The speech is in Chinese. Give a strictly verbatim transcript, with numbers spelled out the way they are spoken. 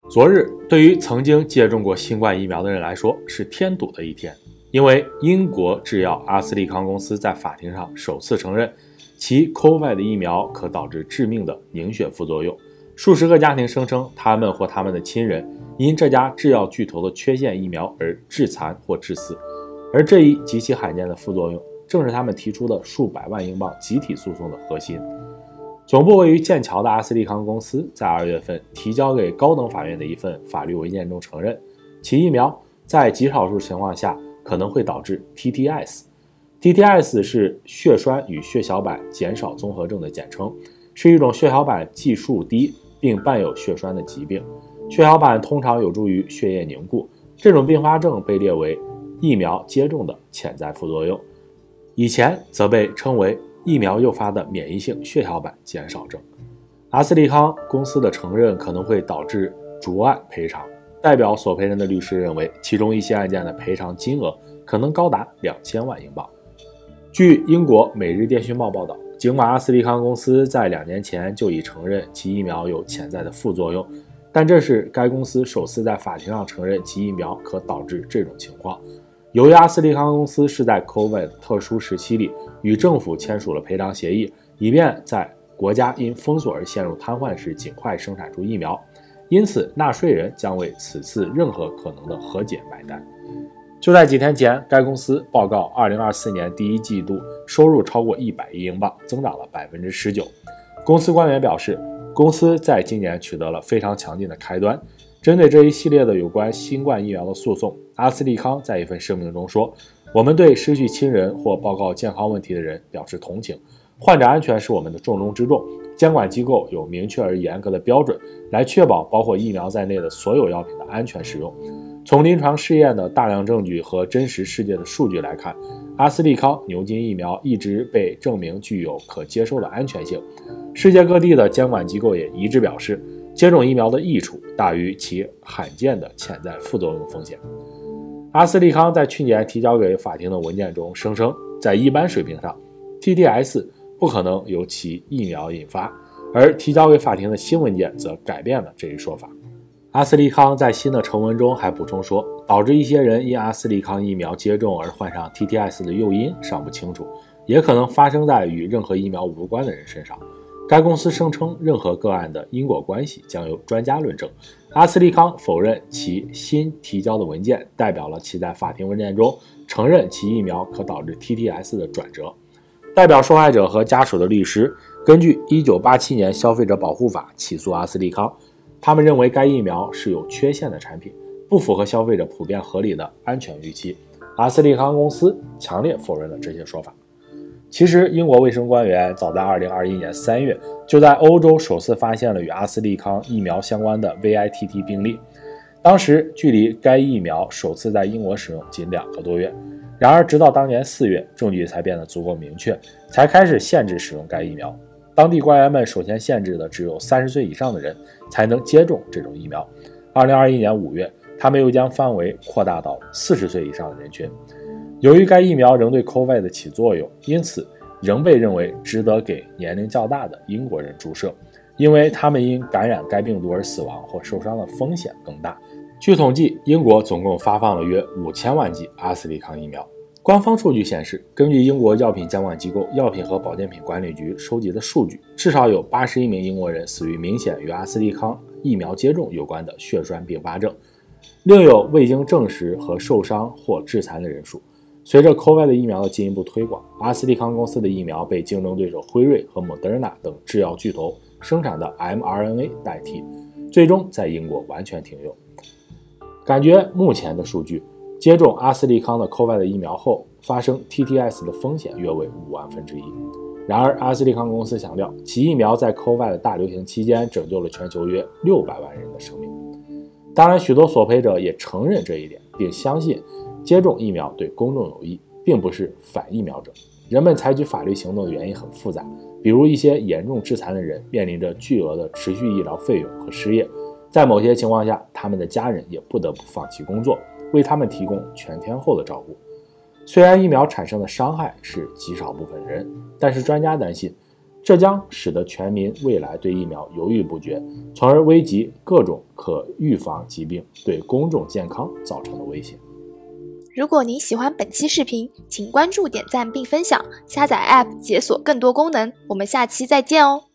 昨日对于曾经接种过新冠疫苗的人来说是添堵的一天，因为英国制药阿斯利康公司在法庭上首次承认其 C O V I D 疫苗可导致致命的凝血副作用。数十个家庭声称他们或他们的亲人因这家制药巨头的缺陷疫苗而致残或致死，而这一极其罕见的副作用正是他们提出的数百万英镑集体诉讼的核心。总部位于剑桥的阿斯利康公司在二月份提交给高等法院的一份法律文件中承认，其疫苗在极少数情况下可能会导致 T T S。T T S 是血栓与血小板减少综合症的简称，是一种血小板计数低并伴有血栓的疾病。血小板通常有助于血液凝固，这种并发症被列为疫苗接种的潜在副作用，以前则被称为疫苗诱发的免疫性血小板减少症。阿斯利康公司的承认可能会导致逐案赔偿，代表索赔人的律师认为，其中一些案件的赔偿金额可能高达两千万英镑。据英国《每日电讯报》报道，尽管阿斯利康公司在两年前就已承认其疫苗有潜在的副作用，但这是该公司首次在法庭上承认其疫苗可导致这种情况。由于阿斯利康公司是在 C O V I D 特殊时期里与政府签署了赔偿协议，以便在国家因封锁而陷入瘫痪时尽快生产出疫苗，因此纳税人将为此次任何可能的和解买单。就在几天前，该公司报告二零二四年第一季度收入超过一百亿英镑，增长了 百分之十九。 公司官员表示，公司在今年取得了非常强劲的开端。针对这一系列的有关新冠疫苗的诉讼，阿斯利康在一份声明中说，我们对失去亲人或报告健康问题的人表示同情，患者安全是我们的重中之重，监管机构有明确而严格的标准来确保包括疫苗在内的所有药品的安全使用。从临床试验的大量证据和真实世界的数据来看，阿斯利康牛津疫苗一直被证明具有可接受的安全性。世界各地的监管机构也一致表示，接种疫苗的益处大于其罕见的潜在副作用风险。阿斯利康在去年提交给法庭的文件中声称，在一般水平上 T T S 不可能由其疫苗引发，而提交给法庭的新文件则改变了这一说法。阿斯利康在新的成文中还补充说，导致一些人因阿斯利康疫苗接种而患上 T T S 的诱因尚不清楚，也可能发生在与任何疫苗无关的人身上。该公司声称，任何个案的因果关系将由专家论证。阿斯利康否认其新提交的文件代表了其在法庭文件中承认其疫苗可导致 T T S 的转折。代表受害者和家属的律师根据一九八七年消费者保护法起诉阿斯利康，他们认为该疫苗是有缺陷的产品，不符合消费者普遍合理的安全预期。阿斯利康公司强烈否认了这些说法。其实，英国卫生官员早在二零二一年三月就在欧洲首次发现了与阿斯利康疫苗相关的 V I T T 病例，当时距离该疫苗首次在英国使用仅两个多月。然而，直到当年四月，证据才变得足够明确，才开始限制使用该疫苗。当地官员们首先限制的只有三十岁以上的人才能接种这种疫苗。二零二一年五月，他们又将范围扩大到四十岁以上的人群。由于该疫苗仍对 C O V I D 起作用，因此仍被认为值得给年龄较大的英国人注射，因为他们因感染该病毒而死亡或受伤的风险更大。据统计，英国总共发放了约五千万剂阿斯利康疫苗。官方数据显示，根据英国药品监管机构药品和保健品管理局收集的数据，至少有八十一名英国人死于明显与阿斯利康疫苗接种有关的血栓并发症，另有未经证实和受伤或致残的人数。随着 C O V I D 疫苗的进一步推广，阿斯利康公司的疫苗被竞争对手辉瑞和 Moderna 等制药巨头生产的 m R N A 代替，最终在英国完全停用。感觉目前的数据，接种阿斯利康的 C O V I D 疫苗后发生 T T S 的风险约为五万分之一。然而，阿斯利康公司强调，其疫苗在 C O V I D 大流行期间拯救了全球约六百万人的生命。当然，许多索赔者也承认这一点，并相信接种疫苗对公众有益，并不是反疫苗者。人们采取法律行动的原因很复杂，比如一些严重致残的人面临着巨额的持续医疗费用和失业，在某些情况下，他们的家人也不得不放弃工作，为他们提供全天候的照顾。虽然疫苗产生的伤害是极少部分人，但是专家担心， 这将使得全民未来对疫苗犹豫不决，从而危及各种可预防疾病对公众健康造成的威胁。 如果您喜欢本期视频，请关注、点赞并分享，下载 App 解锁更多功能。我们下期再见哦。